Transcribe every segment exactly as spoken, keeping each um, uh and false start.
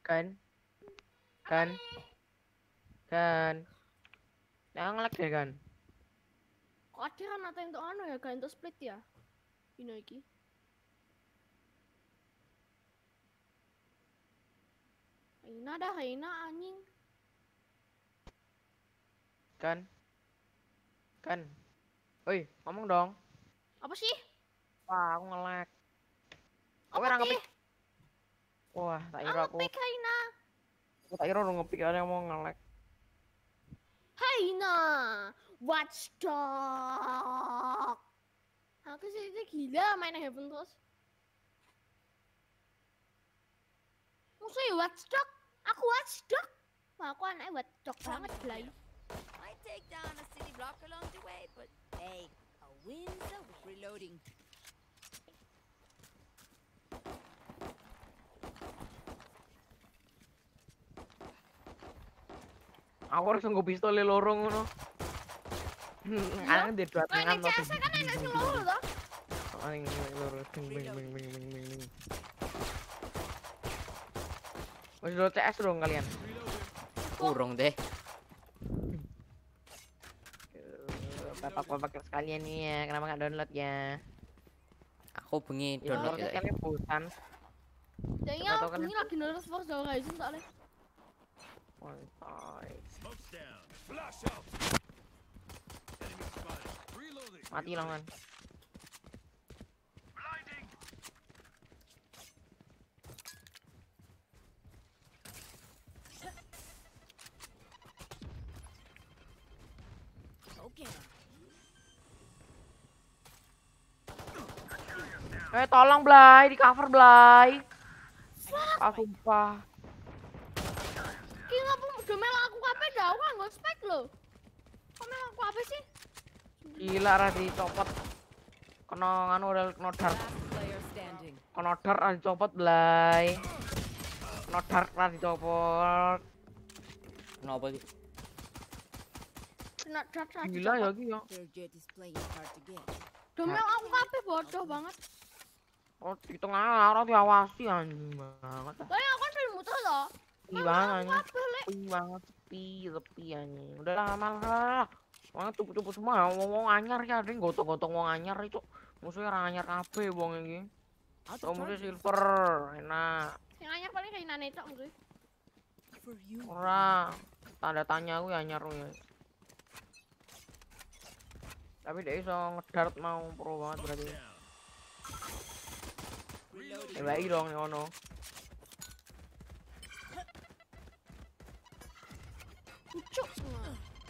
Kan? Kan? Kan? Yang lag ya kan? Kok ada kan atau untuk anu ya, gak untuk split ya? Ini iki. Haina dah, Haina anjing. Kan? Kan? Oi, ngomong dong. Apa sih? Wah, aku nge-lag. Kowe Apa ora sih? ngepick. Wah, tak Ah, kira aku. ngepick Haina. Aku tak kira udah ngepick ada yang mau nge-lag. Haina, Watchdog. Aku sih itu gila main Heaven terus. Musuhnya Watchdog. Aku Watchdog. Wah, aku anaknya Watchdog banget belai. I take down a city block along the way, but hey, a win's a win. Reloading. Aku harus nunggu pistol loro ngono. Ana di dua Main tangan C S kan enak sing loro toh. Paling loro bing bing bing bing bing bing bing. Wes do C S dong kalian. Kurang deh. Bapak-bapak sekalian nih ya, kenapa nggak download ya? Aku bengi Ya download download ya. kalian bosan. Jadinya Siapa tahu aku kan ini lagi nervous Forza Horizon tak leh. Santai. Smoke's down. Flash out. Enemy spotted. Reloading. Mati lah man. Blinding. Okay. Eh tolong Blay, di cover Blay. Ah sumpah. Ki ngapa udah mel aku kabeh dah, aku nggak spek lho. Kok mel aku apa sih? Gila ra dicopot. Kena nganu udah kena dark. Last player standing. Kena dark ra dicopot Blay. Kena dark ra dicopot. Kenapa sih? Kena dart aja. Gila ya ki ya. Their jet is playing hard to get. Udah mel aku kabeh bodoh banget. Oh di tengah ora diawasi anjing banget. Lah ya aku kan dari muter loh. Sepi banget Aku anjing. kabeh lek. Sepi banget, sepi, sepi anjing. Udah lah malah. Wong tubuh-tubuh semua wong-wong anyar ya, ada gotong-gotong wong anyar itu. Musuhnya orang anyar kabeh wong iki. Oh, musuh silver, enak. Sing anyar paling kayak nane tok mungkin. For you. Ora tanda tanya aku ya anyar ya. Tapi dia iso ngedart mau pro banget berarti. Reloading. Ya baik dong nih ono. Ucuk semua.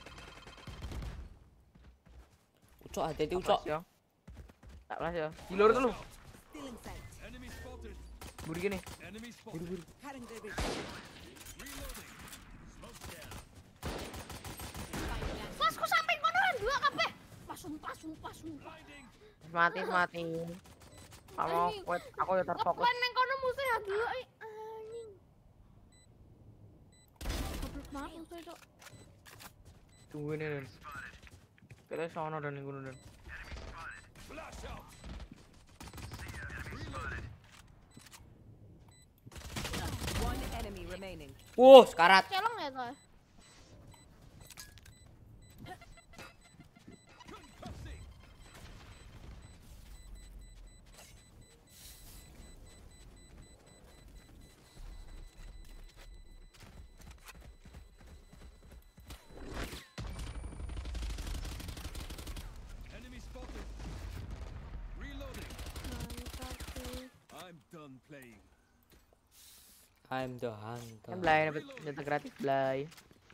Ucok hati-hati ucok. Ya. Tak belas ya. Di luar tuh lu. Still in sight. Enemy spotted. Buru gini. Enemy Buru spotted. buru. Cutting their vision. Reloading. Smoke's down. Pasku samping kono kan dua kabeh. Pas sumpah sumpah sumpah. Blinding. Mati mati. Kalau Anjing. kuat aku ya terfokus. Ngepan neng kono musuh ya dulu eh anjing. Goblok banget musuh itu. Tunggu ini dan. Kita sono dan gunung dan. Flash out. One enemy remaining. Wuh, sekarat. Kelong ya toh. Concussing. Enemy spotted. Reloading. Mantap sih. I'm done playing. I'm the hunter. Kan Blay dapat data gratis Blay.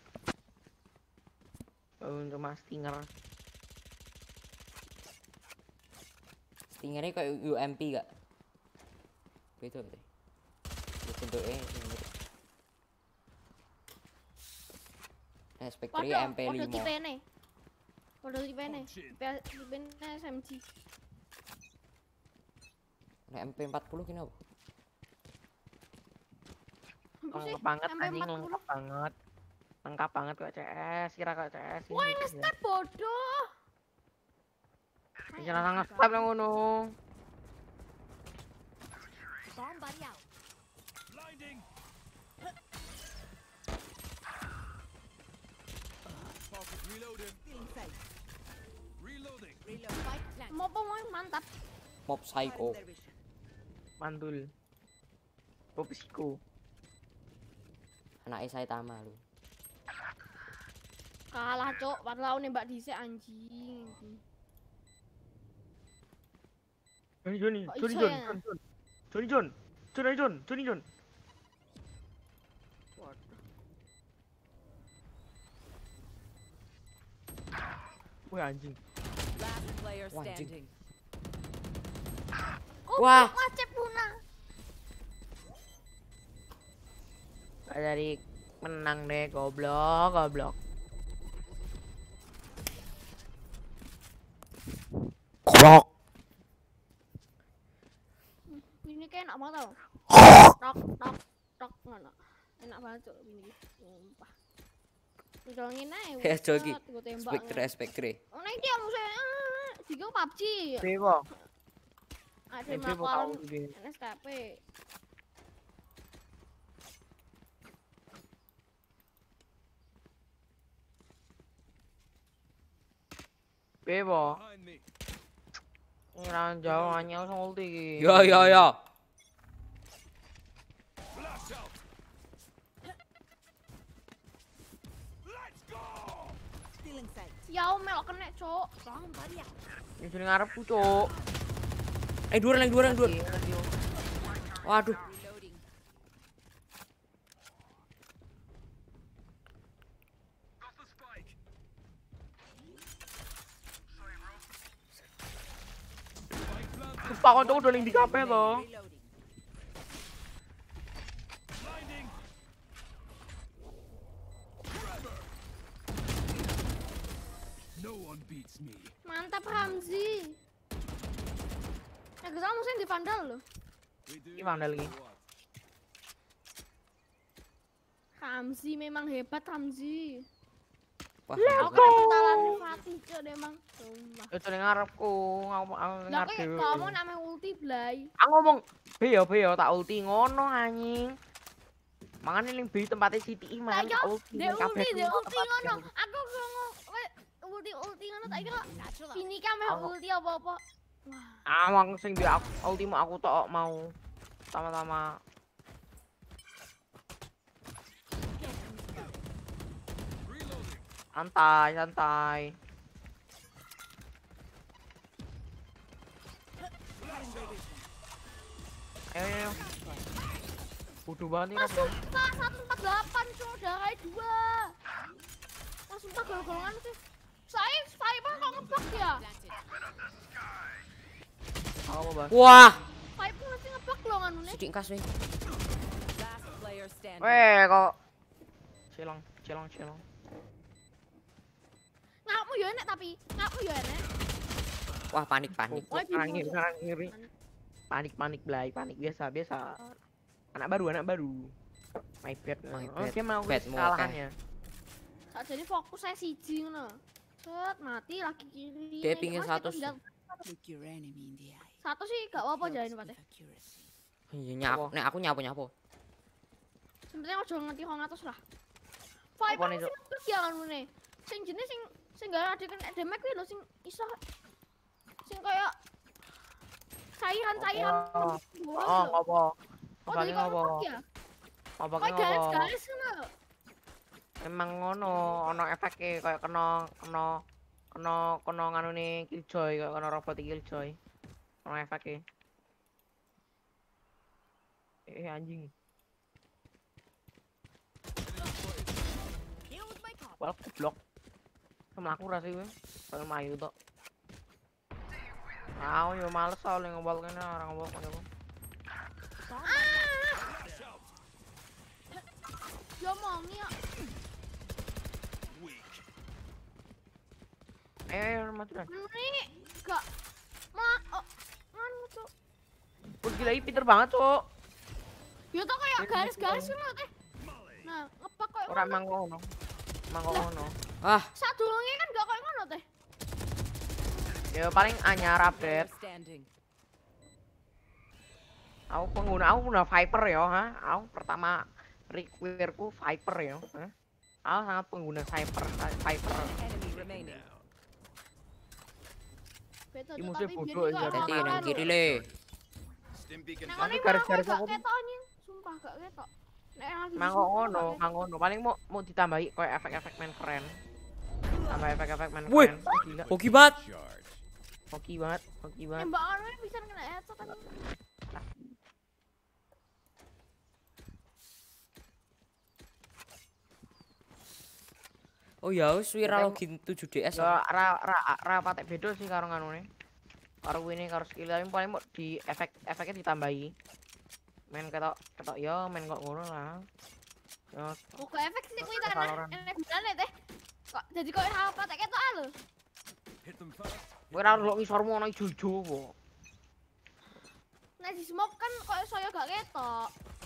Untuk mas stinger. Stingernya kayak U M P gak? Beda deh. Bentuknya ini. Eh, Spectre M P Waduh tipe lima. ini. Waduh tipe ini. Bullshit. Tipe ini S M G. Nah, M P empat puluh gini apa? Lengkap banget anjing, lengkap banget. Lengkap banget kok C S, kira kok C S. Wah ini step bodoh. Jangan sangat step yang ngono. Bomb buddy out. Blinding. sight. Reloading. Reload. Spike plant. Mau pemain mantap. Mob psycho. Their vision. Mantul. Popsiko. Anaknya saya Tama lu. Kalah cok, padahal nembak dhisik anjing. Johnny Johnny Kok Johnny iso John ya? John John Johnny John Johnny John Johnny John. Waduh. Wih anjing. Last player Wah, anjing. standing. Oh, Wah. ngacep Luna. Dari menang deh goblok goblok. Goblok. Ini kayak enak banget tau. Tok tok tok ngono. Enak banget cok ini. Sumpah. Ngidolongin ae. Ya joki. Gue tembak. Spectre spectre. Oh, nah dia musuhnya. Jika P U B G. Bebo. Ada Bebo melakukan tahu dia. N S K P. Bebo. Behind me. Ngiran jauh hanya langsung ulti iki. Ya ya ya. Flash out. Let's go. Still in sight. Ya melok kena cok. Wrong body out. Ini jadi ngarepku cuk. Eh dua orang dua orang dua. Iya, dia. Waduh. Reloading. Got the spike. Spike planted. Sumpah kocok udah ning di kafe to. Reloading. Blinding. Trevor. No one beats me. Mantap Ramzi. Ya kita musuhnya di Vandal loh. We do Ini Vandal this lagi. or what? Ramzi memang hebat Ramzi. Wah. Aku kan putalan Fatih cok deh emang. Sumpah. Ya jadi ngarepku ngomong aku Lah ngarep kayak dhewe. kamu namanya ulti Blay. Aku ngomong B ya B ya tak ulti ngono anjing. Mangan ning B tempatnya Siti Tak Iman kira ulti. de ning kabeh ulti de semua ulti tempat ngono. yang- Aku ngomong ulti ulti ngono tak kira Natural. ini kan meh Aku- ulti apa-apa. Wah, Awang sing di aku ultimu aku tok mau sama-sama. Reloading. Santai, santai. Ayo, ayo. Bodoh banget nih Mas kan. sumpah seratus empat puluh delapan cok darah dua. Mas sumpah gol-golan sih. Saya saya mah kok ngebug ya. Planted. Aku mau bahas. Wah. Saya pun masih ngebug loh nganu nih. Sidik kas nih. Last player standing. Weh, kok cilong, cilong, cilong. Ngapmu ya enek tapi ngapmu ya enek. Wah panik panik. Wah, Sekarang bingung, ngiri, Cok. sekarang ngiri. Panik, panik, Blay, panik biasa, biasa. Anak baru, anak baru. My bad. My Oh, bad. dia mau Bad mau kesalahannya. Tak jadi fokus saya siji ngono. Set mati lagi kiri. Dia pingin Mas, satu kita tinggal- Look your enemy in the eye. Satu sih gak apa-apa jalan Helps Pak. with accuracy. Iya nyapu. Nek aku nyapu nyapu. Sebenarnya ojo ngerti kok ngatus lah. Apa Viper nih, sing Cok? ngebug ya kan ngene. Sing jenis sing sing gak ada kena damage kuwi lho sing iso sing kaya cairan-cairan. Oh, boros oh, lho. ngopo? Oh, Ngopake dari kok ngopo? ngebug ya? Ngopake Kayak ngopo? garis-garis ngono. Emang ngono, ono efeknya kayak kena kena kena kena nganu nih Killjoy, kayak kena robot Killjoy. Ono efeknya. Eh anjing. Killed my cop. Wal goblok. Sama aku rasa gue. Kalau mayu tok. Ah, yo males soalnya ngobal kene orang ngobal kene. Flash out. Ya mau ya. Weak. Ayo, ayo mati dah. Ini gak ma oh, nganu tuh. Wah gila ini pinter banget, Cuk. Ya tuh kayak garis-garis ngono teh. Nah, ngepak koyo Ora ngono. emang ngono. Emang kok ngono. Ah. Sadurunge kan gak koyo ngono teh. Ya paling anyar Player update. standing. Aku pengguna aku udah Viper ya, ha. Aku pertama requireku Viper ya, ha. Aku sangat pengguna Viper, Viper. Enemy remaining. Beto Ini Cuk, musuhnya tapi bodoh biyen iki aja. kok Hati ora nang lho. kiri le. Stim beacon Nek down. ngene garis-garis gak apa tuh? ketok anjing. Sumpah gak ketok. Nek lagi Mang disumpah ngono, gak ketok. mang ngono. Paling mau mau ditambahi kayak efek-efek main keren. Tambah efek-efek main Wih. keren. Oh, gila. Hoki banget. Charge. Hoki banget, hoki banget. Nembak anu bisa kena headshot anjing. Oh ya wis wira Kita- login tujuh D S. Ya ra ra ra patek beda sih karo nganune. Karo ini karo skill tapi paling mau di efek efeknya ditambahi. Main ketok ketok ya main kok ngono lah. Ya Buka efek sih kuwi ta Valorant. enek gunane teh. Kok jadi kok ora apa tak ketok lho. Hit them fast. kowe ra ndelok ngisormu ono ijo-ijo kok. Nek di smoke kan kok saya gak ketok.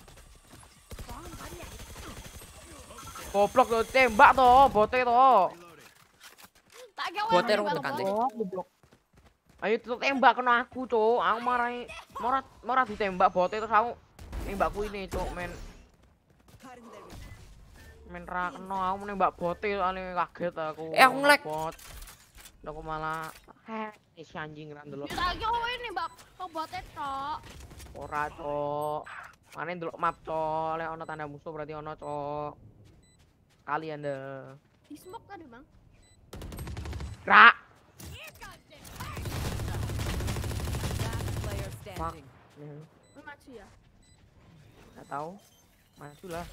Goblok yo tembak to, bote to. Reloading. Tak kira Bote rung tekan, Teh. Oh, goblok. Ayo tutup tembak kena aku, Cuk. Aku marahi mora mora ditembak bote terus aku nembak kuwi, Cuk, men. Men ra kena aku nembak bote soalnya kaget aku. Eh, aku nge-lag. Bot. Lah aku malah heh, si anjing ra ndelok. Ya tak kira kowe nembak kok bote tok. Ora, Cuk. Mane ndelok map, Cuk. Lek ono tanda musuh berarti ono, Cuk. Kali Anda. Di smoke tadi, Bang. Ra. Player standing. Nih, Lu maju ya. enggak tahu. Maju lah.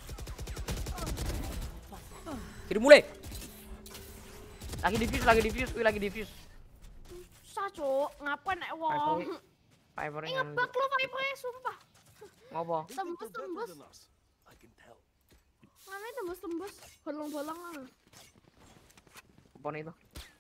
Kiri mulai. Lagi diffuse, lagi diffuse, kuwi lagi diffuse. Susah, Cuk. Ngapain nek wong. Viper- Viper Ini yang ngebak lu Viper sumpah. ngopo? Tembus-tembus. I can tell. Mana tembus-tembus. Bolong-bolong lah. Apa itu?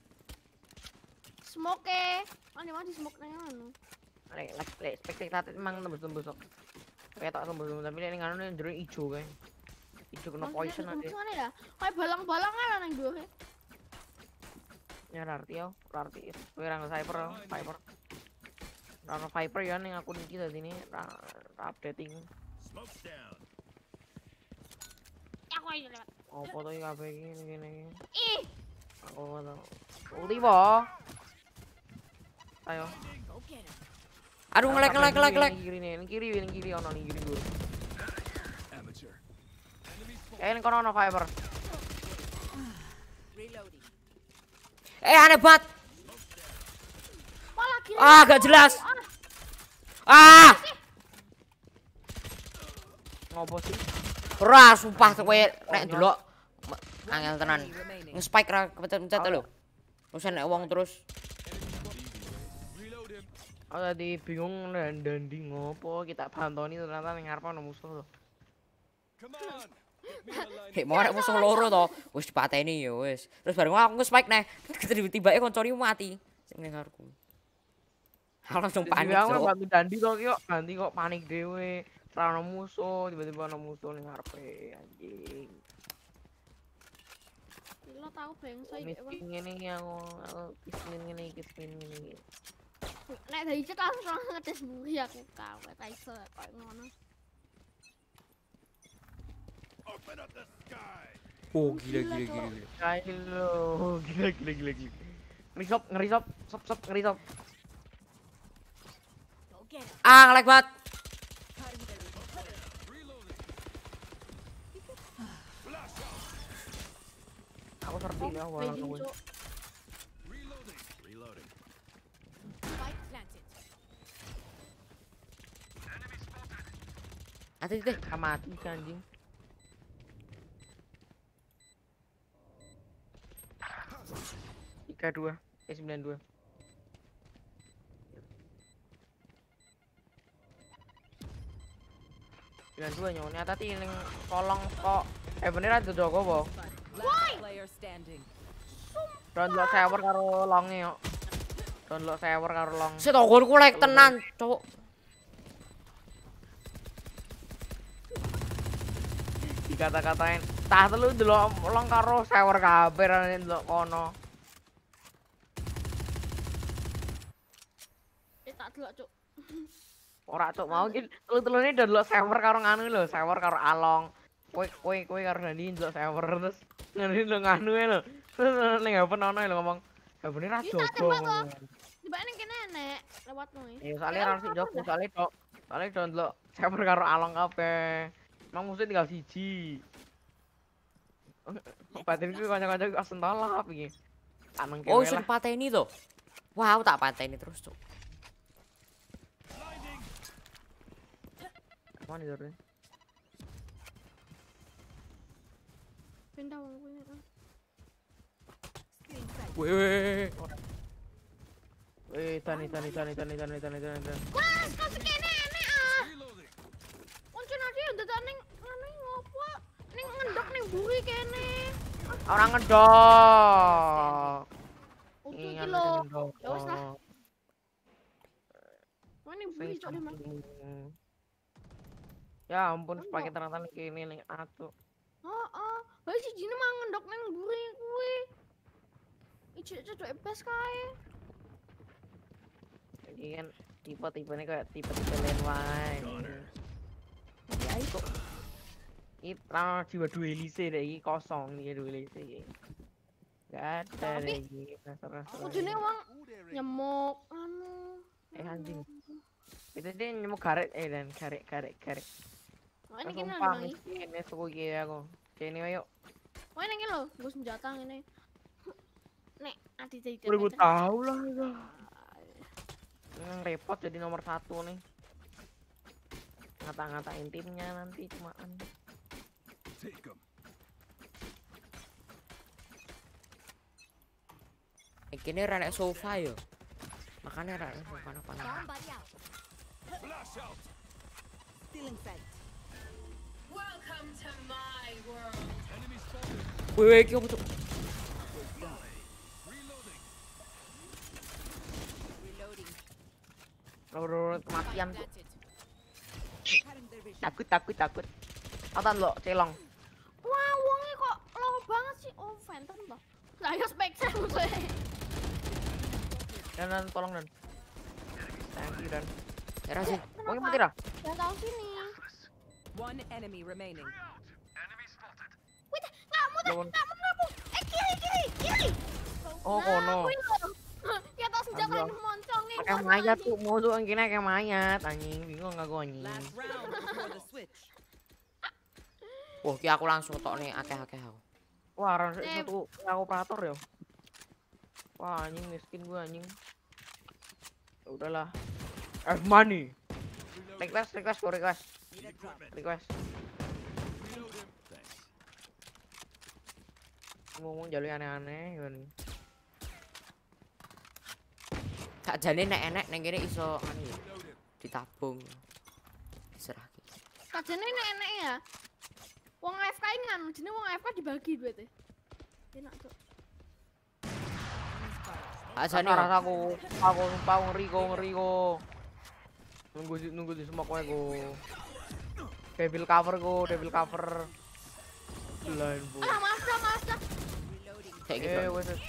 Smoke e. Mana mana di smoke nang anu. Lek lek lek spektator emang tembus-tembus kok. Kayak tak tembus-tembus tapi nek ngono jero ijo kae. Ijo kena poison aja. Mana ya? Kayak bolong-bolong kan nang dhuwure. Ya arti yo, arti kowe ra Viper, Viper. Ra Viper ya ning akun iki dadi ini ra ra updating. Smoke's down. Aku aja lewat. Opo to iki kabeh iki ngene iki. Ih, Aku ngono. Ulti po. Ayo. Go get him. Aduh ngelek ngelek ngelek ngelek. Kiri nih, ning kiri, ning kiri ono ning kiri gue. Amateur. Enemy spotted. Eh, ning kono ono Viper. Reloading. Eh aneh banget. malah gini. Ah gak jelas. Ah, Ah. Ngopo sih? Ora sumpah kowe nek ndelok ma- angel tenan. Enemy remaining. Nge-spike ra kepencet-pencet lho. Wis nek wong terus. Reload him. Aku tadi bingung dan dandi ngopo kita bantoni ternyata ning ngarep ono musuh. Come on. Hit me in the line. Hek mau arek musuh loro to. Wis dipateni ya wis. Terus bareng aku nge-spike neh. Tiba-tiba koncone mati. Sing ning ngarepku. Aku langsung panik. Aku Cok. bantu dandi kok kok ganti kok panik dhewe. Ra ono musuh, tiba-tiba ono musuh ning ngarepe anjing. lo tau bangsa iki. Bang. Miskin ngene iki aku, aku miskin ngene iki, miskin ngene iki. Nek dari cet langsung ngetes buri aku kawe ta iso kok ngono. Open up the sky. Oh gila gila gila. gila. Ayo, gila gila gila gila. Ngerisop, ngerisop, sop sop ngerisop. Go get him. Ah ngelek banget. Reloading. Aku serti ya wala Bajing, kowe. Cuk. Reloading. Reloading. Spike planted. Ati teh. Ah, mati si anjing. Tiga dua, eh sembilan dua. Sembilan dua nyawa. Nyata ti ning kolong kok. Eh bener ada dogo po. Last player standing. Download server karo longe yo. Download server karo long. Setogorku lek tenan, cuk. Dikata-katain tah telu delok long karo server kabeh ra ndelok kono. Eh tak delok, Cuk. Ora cuk mau iki telu-telune download server karo nganu lho, server karo Along. Kowe kowe kowe karo Dandi ndelok server terus ngene lho nganu e lho. Terus ning hapen ono lho ngomong. Ya bener ra Bisa jogo. tembak toh. ngomong. Di Mbak ning kene enek lewat noe. Ya soalnya ra sik jogo, soalnya tok. Soalnya tok ndelok server karo along kabeh. Emang musuh tinggal siji. Batinku kanca-kanca kok sentalap iki. Tak nengke Oh, wae iso lah. dipateni to. Wah, aku tak pateni terus, Cuk. Mana jare? Pindah wong kuwi. Screen sight. Weh, weh. Weh, tani tani tani tani tani tani tani tani. Wah, kok kene enek ah. Reloading. Oncen ade ndadak ning anu ngopo? Ning ngendok ning buri kene. Orang ngedok. Oke Iya, iki lho. ngedok. Ya wis lah. Wah ning buri cok emang. Ya ampun, pakai terang-terang kene ning atu. Heeh. Lah sijine mang ngendok ning buri kuwi. Iki cocok bes kae. Jadi kan tipe-tipenya kayak tipe-tipe lain wae. Ya itu. Itra jiwa duelise deh iki kosong iki duelise iki. Gak ada Tapi- lagi rasa-rasa. Aku jene wong nyemuk anu. Eh anjing. Itu dia nyemuk karet eh dan karet karet karet. Wah ini kene Sumpah nang iki. miskin ya suku iki aku. Kene ayo. Wah ini lho, nggo senjata ngene. Nek adi jadi. Udah gue tahu lah itu. Yang repot jadi nomor satu nih. Ngata-ngatain timnya nanti cumaan. Take them. Iki ra nek sofa yo. Makane ra nek sofa apa nang. Somebody out. Flash out. Stealing sight. Enemy spotted. Weh, weh, iki opo, Cuk? Reloading. Reloading. Loro kematian tuh. Planted. Cutting their vision. Takut takut takut. Atan lo celong. Wah, wonge kok lama banget sih. Oh, Phantom toh. Lah ya spek saya musuhnya. Dan dan tolong dan. Thank you dan. Ya ra sih. Wong mati dah. Ya tahu sini. One enemy remaining. Wih, kamu teh, Lawan. kamu kamu. Eh kiri kiri kiri. Oh Nah, kono. kuwi lho. Ya tahu senjata Aduh. ini moncong nih. Pakai mayat tuh musuh yang kini kayak mayat anjing. Bingung enggak gua anjing. Last round before the switch. Wah, ki aku langsung tok nih akeh-akeh aku. Wah, orang Eh. satu yang operator ya. Wah, anjing miskin gua anjing. Ya udahlah. Eh, money. Request, request, go request. Need a drop. Request. Reload him. Thanks. Ngomong jalur aneh-aneh gimana nih. Sakjane nek enek ning kene iso anu ya, Reload him. ditabung. Diserahke. Kajane enek-enek ya. Wong A F K nganu, jenenge wong A F K dibagi duitnya. Enak tuh. Sakjane Rasa rasaku, aku sumpah aku ngeri kok ngeri kok. Nunggu di- nunggu di semua kowe kok. Devil cover kok, devil cover. Lain bu. Ah, Mazda, Mazda. Reloading. saiki Eh, bro. wes. wes.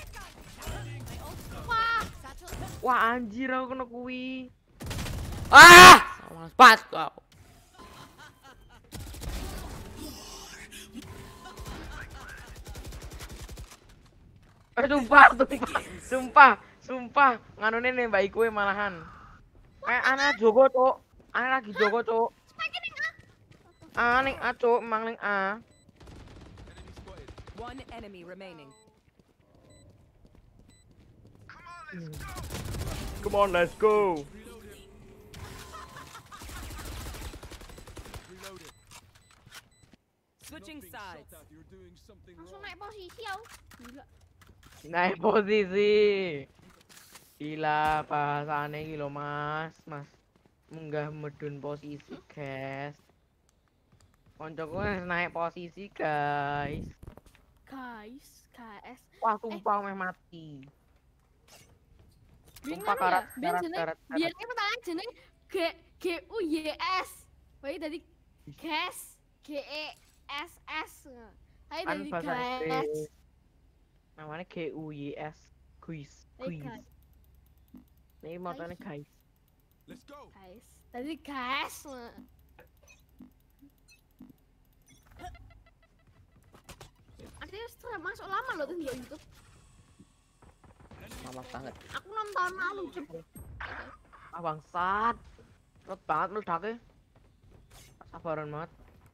Wah, Satchel. Wah anjir aku kena kuwi. Ah! Males banget aku. Eh sumpah, sumpah, sumpah, sumpah. Nganune nembaki kowe malahan. Eh anak jogo, Cuk. Anak lagi jogo, Cuk. spike ning A. Ah, ning A, Cuk, emang ning A. Enemy spotted. One enemy remaining. Come on, let's go. Reload him. Reload him. Switching Not being shot sides. at, you're doing something Langsung wrong. naik posisi aku. Gila. Naik posisi. Gila bahasane iki lho, Mas. Mas. Munggah medun posisi, guys. Koncoku wis naik posisi, guys. Guys, K S. Wah, sumpah meh mati. Bingung Sumpah ya. karat Biar karat jeneng, karat. biar karat. ini pertanyaan jeneng G G U Y S. Wah, tadi gas, G E S S. Hai Kan dari bahasa gas. Inggris. Namanya G U Y S. Guys, Hai, guys. guys. Ini motornya guys. Let's go. Guys, tadi gas. Artinya setelah masuk lama loh tuh di YouTube. Enemy lama banget. Aku enam tahun lalu jep. Ah bangsat. Cepet banget meledaknya. Sabaran banget.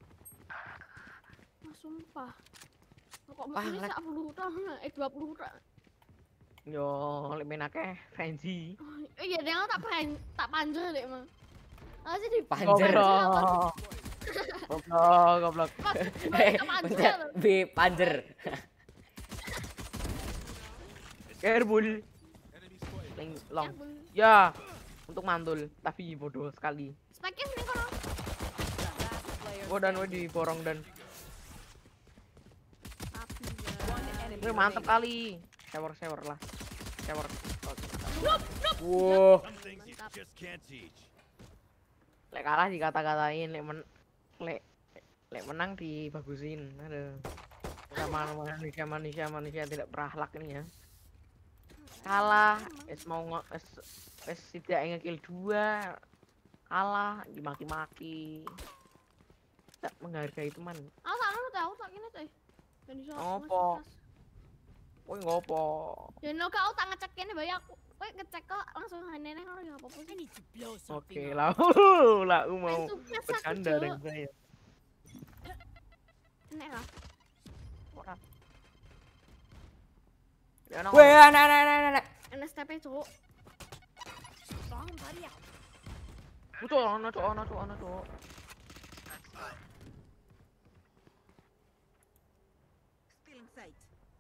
Mas sumpah. Kok Wah, ini lag. sak puluh tahun, eh dua puluh tahun. Yo, lek menake Frenzy. Oh iya, dia tak pan tak panjer deh, Mang. Ah sih di Panjer. Goblok. Goblok, goblok. Eh, tak panjer. bentar. B panjer. Careful. Enemy spotted. Leng long. Ya, untuk mantul, tapi bodoh sekali. Spike sini kono. Last player. Oh dan gue diborong dan Tapi ya. One enemy gue mantep remaining. kali. Shower shower lah. Shower. Wow. Mantap. Lek kalah dikata-katain, lek men lek lek menang dibagusin. Aduh. Sama manusia manusia manusia tidak berakhlak ini ya. Kalah, es mau nge es es tidak ngekill dua. Kalah dimaki-maki. Tidak menghargai teman. Aku tak ngono tahu tak kene teh. Ben iso. Ngopo? Woi ngopo? Ya no kau tak ngecek kene bae aku. Kowe ngecek kok langsung hanene ngono ya apa-apa I sih. need to blow Oke something up. lah, lah aku mau Itu biasa bercanda aku, dengan saya. Nek lah. Orang. Ya nong. Weh, anak anak anak anak. N S T P cuk. Bomb buddy out. Cuk, ono cuk, ono cuk, ono cuk. Still in sight.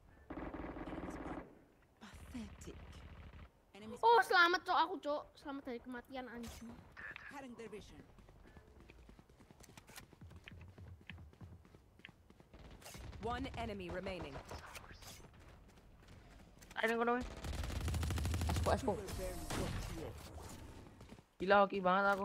Enemy spotted. Pathetic. Enemy Oh, spotted. selamat cuk aku cuk. Selamat dari kematian anjing. Cutting their vision. One enemy remaining. Ayo kono. weh. Espo espo. Gila hoki banget aku.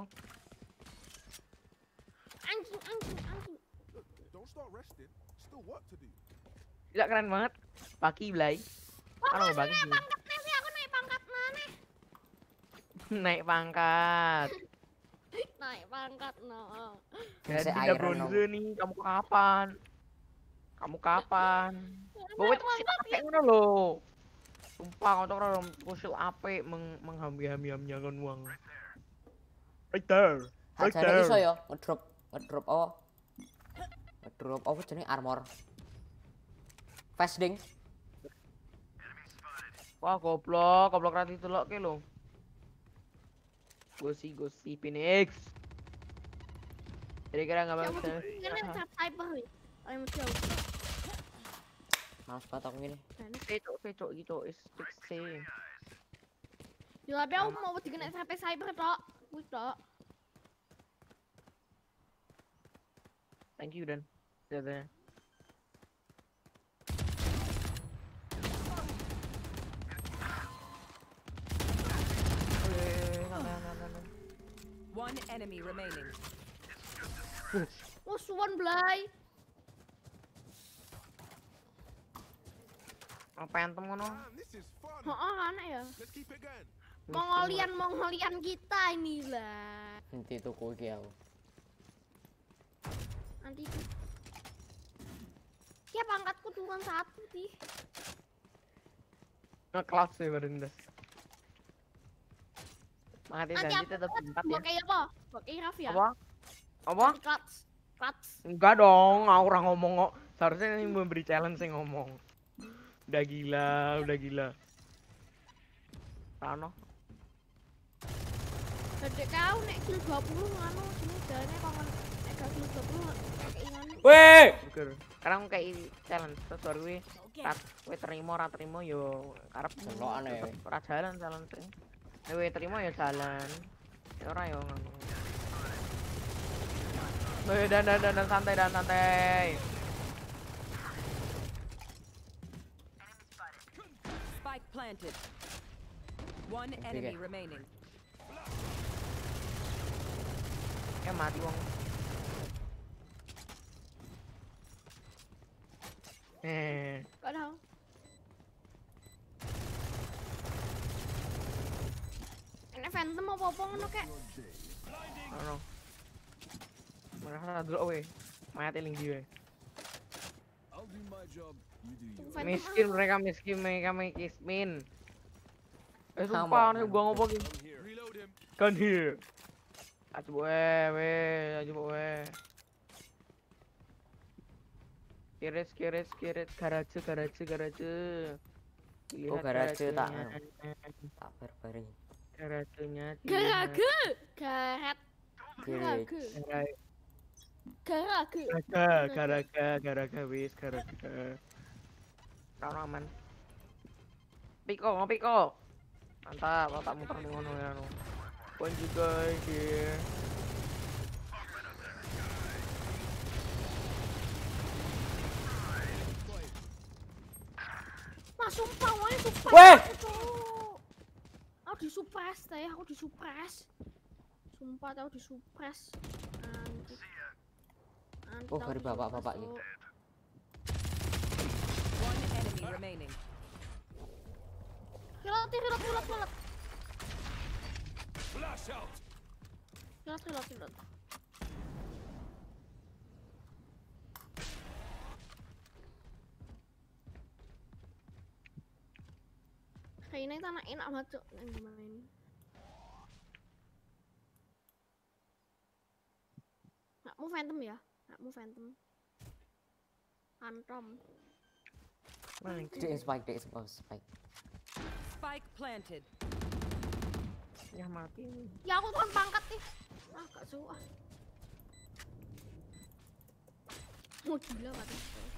Anjing anjing anjing. Don't start resting. Still work to do. Gila keren banget. Baki Blay. Wah, Ano masih bagi naik sih? pangkat nih sih aku naik pangkat mana? Naik pangkat. Naik pangkat no. Jadi Masih udah iron bronze nih. Kamu kapan? Kamu kapan? Bawa itu sih pakai ngono lho. Sumpah kau orang kusil ape meng menghambi-hambi-hambiakan uang. Right there. Right Ajane iso there. ya ngedrop ngedrop apa? Ngedrop apa jenenge armor. Fast ding. Wah goblok, goblok rati telok ke lo. Gosi gosi Phoenix. Kira-kira nggak Kamu bagus. ini cap cyber nih. Ayo jauh. Males banget aku gini. Pecok pecok gitu is fix sih. Ya tapi aku mau dikena sampai cyber tok. Wis tok. Thank you dan. Dadah. One enemy remaining. Oh, suwan blay. Apa phantom ngono? Damn, this is fun. Heeh, aneh ya. Let's keep it going. Mongolian Mongolian kita ini lah. Nanti tuku iki aku. Nanti ya pangkatku turun satu sih. Nge-kelas sih badan das. Mati Nanti janji aku tetap empat ya. pakai apa? Pakai Raf ya. Apa? Apa? Clutch. Clutch. Enggak dong, aku orang ngomong kok. Seharusnya ini memberi challenge yang ngomong. Udah gila, udah gila. Rano. Dedek kau nek kill dua puluh nganu sini dalane kongen nek gak kill dua puluh kayak ingane. Weh. Buker. Sekarang kayak challenge terus baru gue Okay. rat gue terima ora terima yo karep Delokan ya. ora jalan challenge. Nek gue terima ya jalan. Ya ora yo ngono. Weh dan dan dan dan santai dan santai. Spike planted. One Oke, enemy oke. remaining. Eh mati wong. Eh, Gak tahu. Ini Phantom apa apa ngono kek? ono. Mereka dulu we. Mayat eling dia. I'll do my job. You do yours. Phantom Miskin mereka miskin mereka miskin. Eh Sama, sumpah nih sama. gua ngomong gini. I'm here. Reload him. Kan here. Aja we, we, aja we. Kiris, kiris, kiris, garage, garage, garage. Oh, Lihat garage, tak. garagenya. Tak barbari. Garagenya. Garage. Garet. Garage. Garage. Garage. Garaga, garaga, garaga, wis, garaga. Kau aman. Piko, ngopiko. Mantap, otak muter di ngono ya no. Poin juga iki. Wah, sumpah, wah, sumpah. Weh! Cuk. Aku disupres, teh, aku disupres. Sumpah, teh, aku disupres. Anjir. Anjir, Oh, aku hari bapak-bapak disupres, ini. Cuk. One enemy remaining. Reload, reload, reload, reload. Flash out. Reload, reload, reload. Kayaknya tanah enak banget, Cuk, yang main. Nggak mau Phantom ya? Nggak mau Phantom. Phantom. Dek spike, dek oh, spike. Spike planted. Ya mati. Ya aku turun pangkat nih. Ah, gak suka. Mau gila mati.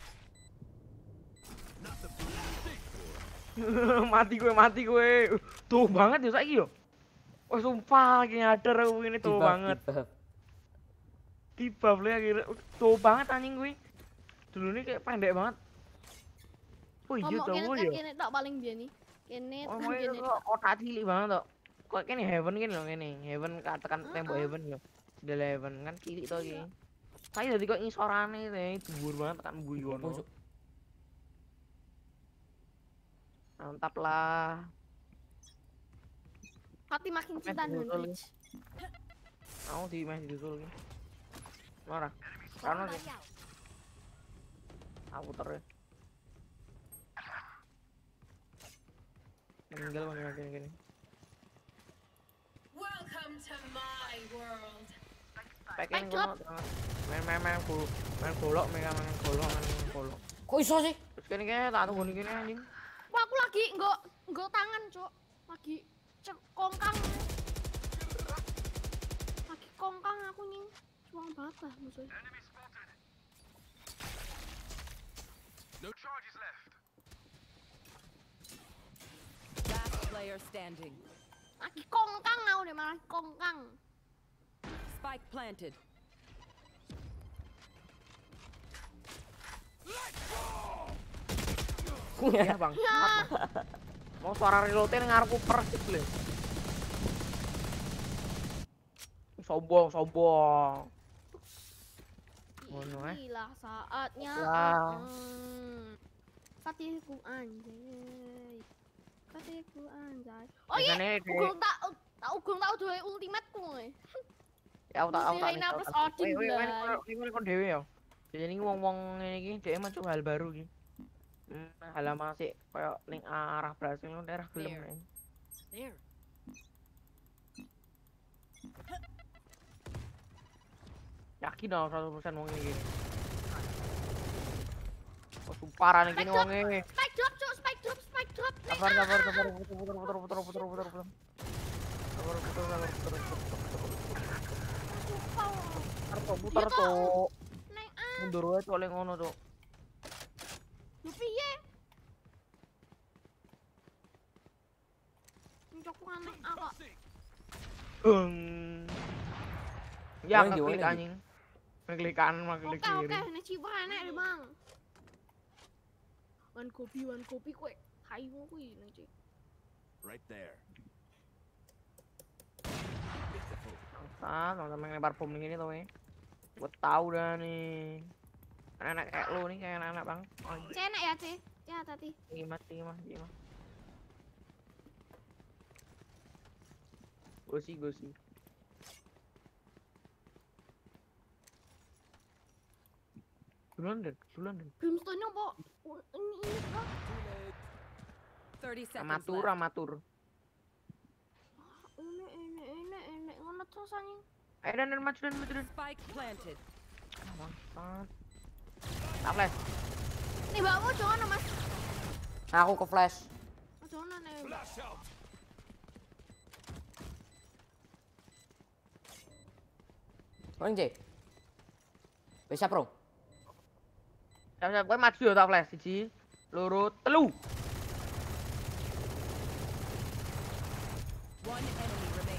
Mati gue, mati gue. Tuh banget ya saiki yo. Oh sumpah lagi nyadar aku ini tuh Di-buff, banget. di-buff. Di buff lah akhirnya. Tuh banget anjing gue. Dulu ini kayak pendek banget. Oh iya Ngomong tuh kene ya. kene tak paling biar nih. Kene Oh tak mau kene. kok kotak cilik banget tuh. Kok kene heaven gini loh kene. Heaven katakan tembok heaven yo. Sudah heaven kan cilik tuh iki. Saya jadi kok ngisorane teh, dhuwur banget kan buyono. Masuk. Mantap lah. Hati makin cinta Main dengan dulu. Rich. Aku di meh disusul iki. Ora. Karena sih Somebody out. aku terus. Meninggal meninggal gini gini. Welcome to my world. Pengen Baik, ngono main main main gol main golok main main golok main golok. Kok iso sih? Terus kene kene tak tunggu gini anjing. Wah, aku lagi nggak nggak tangan, Cuk. Lagi cek kongkang. Lagi kongkang aku nying. Cuang banget lah musuhnya. No charges left. Last player standing. Lagi kongkang aku deh malah kongkang. Spike planted. Ya bang. Ya, Mau suara reloadnya ngarepku persis lho. Sombong sombong. Ngono, eh. inilah saatnya. Lah. Hmm. Hatiku anjay. Hatiku anjay. Oh Ya, iya, kan, eh, kayak- ugul tak tak ugul tak duwe ultimate ku. eh. Ya aku tak aku tak. Reina plus nyetel. Odin, Weh, weh, Blay. weh, Ini kon kon dhewe ya. Jadi ini wong-wong ngene iki dhek emang coba hal baru iki. Hmm, halaman sih koyo ning arah Brasil lu daerah gelem. There. nih. There. Yakin dong seratus persen wong iki. Oh, sumpah nih gini wong iki. Spike drop, Cuk, spike drop, spike drop. Nek, Sabar ah, sabar ah, sabar ah. putar putar putar putar putar putar putar. Sabar putar sabar putar putar. Sumpah. Putar tuh putar Iya, toh. tuh. Nek ah, Mundur wae tuh oleh ngono tuh. lu piye? Njok aneh ah kok. Beng. Ya Oh, yang ngeklik gimana, anjing. Ngeklik kanan mah Oke klik oke, kiri. ini cipa enek deh bang. One kopi, one kopi kue. Hayu kuwi nanti. Right there. Ah, sama-sama ngelempar bom nih gini tuh ya. Gue tahu dah nih. Anak kayak lu nih kayak anak-anak bang. Oh, C enak ya C. Ya tadi. lima lima lima. Gue sih gue sih. Duluan deh, duluan deh. Brimstone apa? Oh, ini ini apa? thirty seconds Amatur, left. amatur. terus anjing. Ayo dan dan maju dan maju dan. Spike planted. Bangsat. Tak flash. Nih bawa jangan Mas. Nah, aku ke flash. Jangan nih. Flash out. Mang J. Bisa, Bro. Siap siap kowe maju yo tak flash siji, loro, telu. One enemy remaining.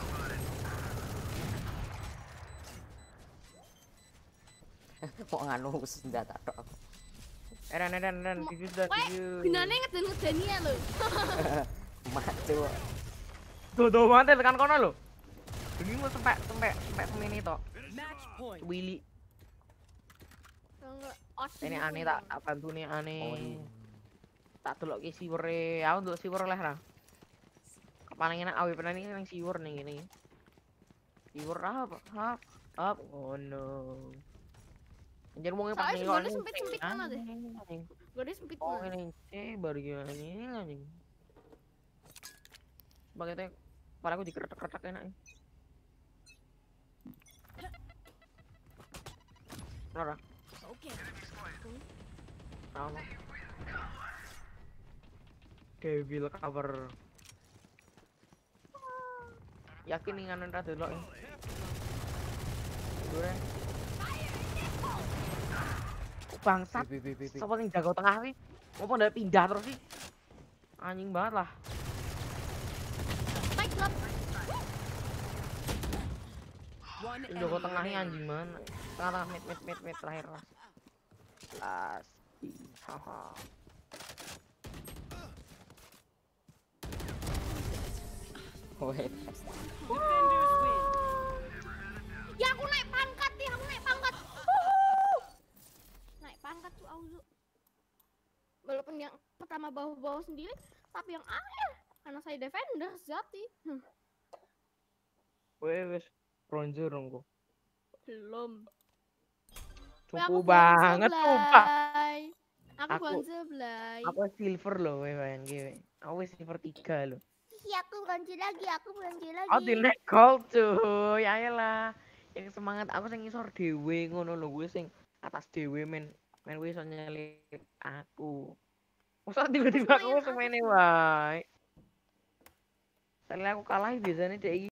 Kok nganu senjata tok aku. Edan edan edan tiga sudah Weh, tiga. gunane ngeden-ngedeni ya lho. Mati wae. Tuh tuh banget tekan kono lho. Ini mau sampai sampai sampai semini tok. Match point. Willy. Enggak, os. Ini aneh tak tak bantu nih aneh. Oh, iya. Tak delok ki siwere. Aku ndelok siwer lah ra. Paling enak awi pernah nih yang siwer nih gini. Siwer apa? Hap. Up. Oh no. Anjir wong pas Soalnya nih kok sebenarnya sempit-sempit mana deh. anjing. Gue dia sempit Oh banget. ini eh baru gimana ini anjing. Bagainya kepala aku dikeretak-keretak enak nih. Nora. Okay. Tahu. Devil cover. Yakin nih nganen ra delok. Dure. Bangsat. Bi, bi, bi, bi. Sopo sing jago tengah sih? Ngopo ndak pindah terus sih? Anjing banget lah. Spike drop. One Sing jago enemy tengahnya remaining. anjing mana? Tengah-tengah mid mid mid mid terakhir lah. Pasti. Haha. Wait. Defenders win. Ya aku naik pangkat nih, aku naik pangkat. Wuh. Naik pangkat tuh Auzu. Walaupun yang pertama bawah-bawah sendiri, tapi yang akhir karena saya defender sejati. Hmm, Weh wes bronze dong gua. belum. Weh, Cukup aku banget bronze, sumpah. Blay. Aku Aku- bronze Blay. Aku silver loh weh bayang gue. Aku wes silver tiga loh. Iya, aku bronze lagi, aku bronze lagi. Oh di neck gold cuy. Ayolah. Yang semangat aku sing ngisor dhewe ngono lho gue sing atas dhewe men. Men gue iso nyelip aku. Masa tiba-tiba Aku aku semua yang semene wae. Soalnya aku kalah biasanya dek